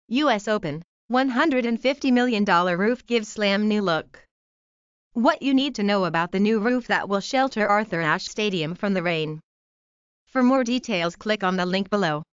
US Open, $150 million roof gives Slam new look. What you need to know about the new roof that will shelter Arthur Ashe Stadium from the rain. For more details, click on the link below.